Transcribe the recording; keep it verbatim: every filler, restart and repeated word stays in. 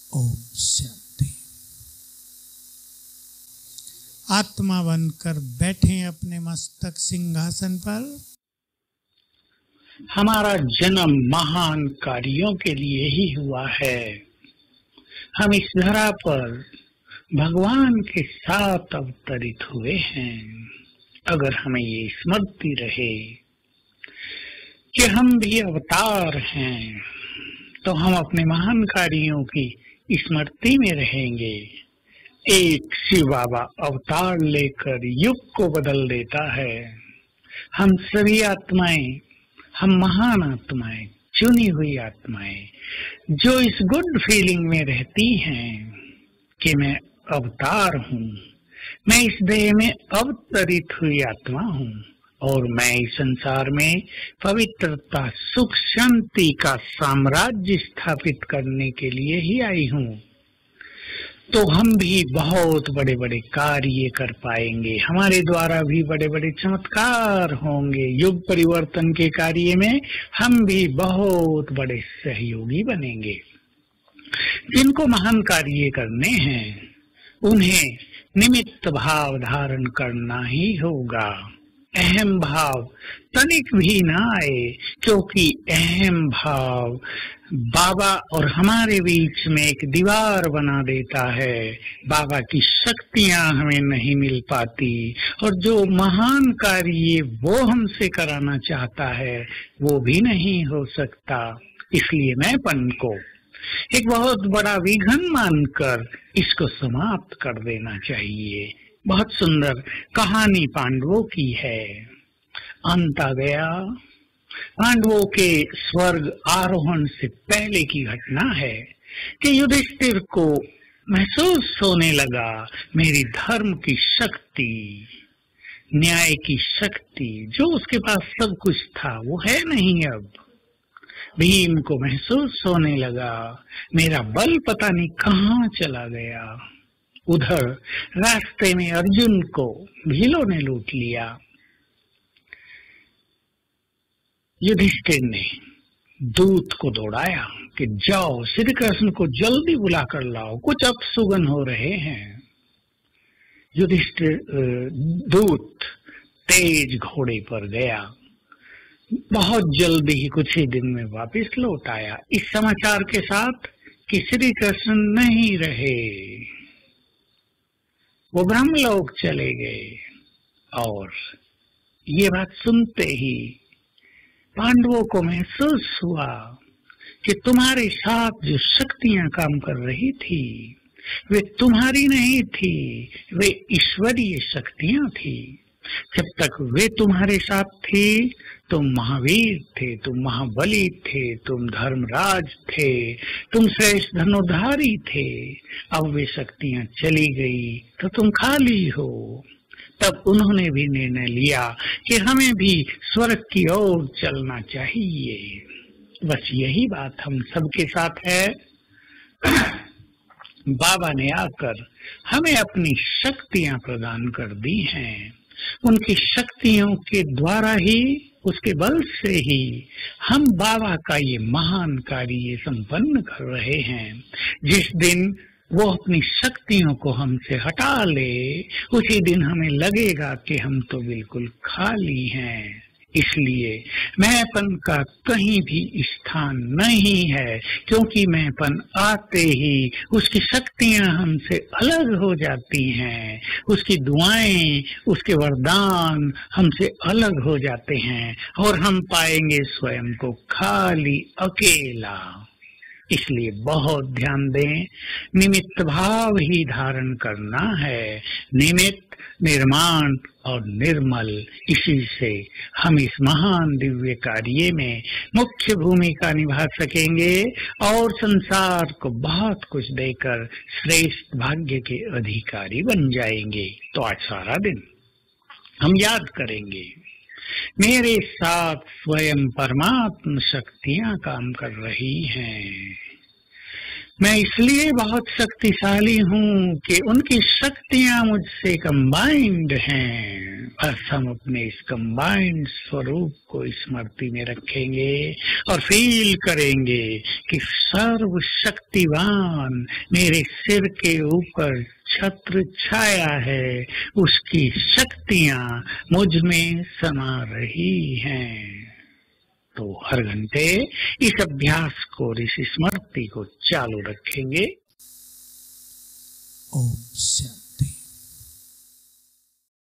ओम शांति। आत्मा बनकर बैठे अपने मस्तक सिंहासन पर। हमारा जन्म महान कार्यों के लिए ही हुआ है। हम इस धरा पर भगवान के साथ अवतरित हुए हैं। अगर हमें ये स्मृति रहे कि हम भी अवतार हैं, तो हम अपने महान कार्यों की स्मृति में रहेंगे। एक शिव बाबा अवतार लेकर युग को बदल देता है। हम सभी आत्माएं, हम महान आत्माएं, चुनी हुई आत्माएं, जो इस गुड फीलिंग में रहती हैं कि मैं अवतार हूँ, मैं इस देह में अवतरित हुई आत्मा हूँ और मैं इस संसार में पवित्रता, सुख, शांति का साम्राज्य स्थापित करने के लिए ही आई हूँ। तो हम भी बहुत बड़े बड़े कार्य कर पाएंगे। हमारे द्वारा भी बड़े बड़े चमत्कार होंगे। युग परिवर्तन के कार्य में हम भी बहुत बड़े सहयोगी बनेंगे। जिनको महान कार्य करने हैं, उन्हें निमित्त भाव धारण करना ही होगा। अहम भाव तनिक भी ना आए, क्योंकि अहम भाव बाबा और हमारे बीच में एक दीवार बना देता है। बाबा की शक्तियां हमें नहीं मिल पाती और जो महान कार्य वो हमसे कराना चाहता है वो भी नहीं हो सकता। इसलिए मैंपन को एक बहुत बड़ा विघन मानकर इसको समाप्त कर देना चाहिए। बहुत सुंदर कहानी पांडवों की है। अंत आ गया। पांडवों के स्वर्ग आरोहण से पहले की घटना है कि युधिष्ठिर को महसूस होने लगा, मेरी धर्म की शक्ति, न्याय की शक्ति, जो उसके पास सब कुछ था वो है नहीं अब। भीम को महसूस होने लगा, मेरा बल पता नहीं कहाँ चला गया। उधर रास्ते में अर्जुन को भीलों ने लूट लिया। युधिष्ठिर ने दूत को दौड़ाया कि जाओ श्री कृष्ण को जल्दी बुला कर लाओ, कुछ अपशुगन हो रहे हैं। युधिष्ठिर दूत तेज घोड़े पर गया, बहुत जल्दी ही कुछ ही दिन में वापस लौट आया इस समाचार के साथ कि श्री कृष्ण नहीं रहे, वो ब्रह्मलोक चले गए। और ये बात सुनते ही पांडवों को महसूस हुआ कि तुम्हारे साथ जो शक्तियां काम कर रही थी वे तुम्हारी नहीं थी, वे ईश्वरीय शक्तियां थी। जब तक वे तुम्हारे साथ थी तुम महावीर थे, तुम महाबली थे, तुम धर्मराज थे, तुम श्रेष्ठ धनुर्धारी थे। अब वे शक्तियां चली गई तो तुम खाली हो। तब उन्होंने भी निर्णय लिया कि हमें भी स्वर्ग की ओर चलना चाहिए। बस यही बात हम सबके साथ है। बाबा ने आकर हमें अपनी शक्तियां प्रदान कर दी हैं। उनकी शक्तियों के द्वारा ही, उसके बल से ही हम बाबा का ये महान कार्य संपन्न कर रहे हैं। जिस दिन वो अपनी शक्तियों को हमसे हटा ले, उसी दिन हमें लगेगा कि हम तो बिल्कुल खाली हैं। इसलिए मैंपन का कहीं भी स्थान नहीं है, क्योंकि मैंपन आते ही उसकी शक्तियां हमसे अलग हो जाती हैं, उसकी दुआएं, उसके वरदान हमसे अलग हो जाते हैं और हम पाएंगे स्वयं को खाली, अकेला। इसलिए बहुत ध्यान दें, निमित्त भाव ही धारण करना है। निमित्त, निर्माण और निर्मल, इसी से हम इस महान दिव्य कार्य में मुख्य भूमिका निभा सकेंगे और संसार को बहुत कुछ देकर श्रेष्ठ भाग्य के अधिकारी बन जाएंगे। तो आज सारा दिन हम याद करेंगे, मेरे साथ स्वयं परमात्म शक्तियां काम कर रही हैं। मैं इसलिए बहुत शक्तिशाली हूँ कि उनकी शक्तियां मुझसे कंबाइंड हैं। बस हम अपने इस कंबाइंड स्वरूप को स्मृति में रखेंगे और फील करेंगे कि सर्वशक्तिवान मेरे सिर के ऊपर छत्र छाया है, उसकी शक्तियां मुझ में समा रही हैं। तो हर घंटे इस अभ्यास को और इस स्मृति को चालू रखेंगे। ओम शांति।